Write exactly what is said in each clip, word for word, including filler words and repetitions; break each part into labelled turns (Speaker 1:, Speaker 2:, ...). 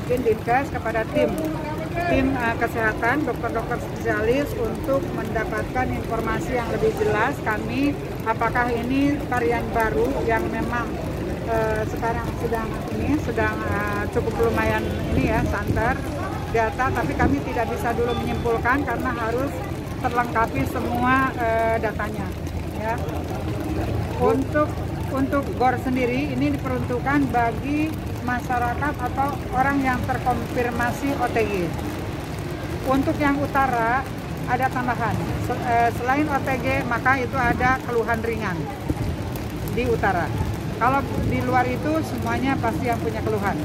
Speaker 1: mungkin Dinas kepada tim tim uh, kesehatan, dokter-dokter spesialis untuk mendapatkan informasi yang lebih jelas kami apakah ini varian baru yang memang uh, sekarang sedang ini sedang uh, cukup lumayan ini ya santer data, tapi kami tidak bisa dulu menyimpulkan karena harus terlengkapi semua uh, datanya ya. Untuk untuk G O R sendiri ini diperuntukkan bagi masyarakat atau orang yang terkonfirmasi O T G. Untuk yang utara ada tambahan, selain O T G maka itu ada keluhan ringan di utara. Kalau di luar itu semuanya pasti yang punya keluhan.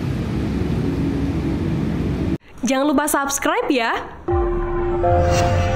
Speaker 2: Jangan lupa subscribe ya.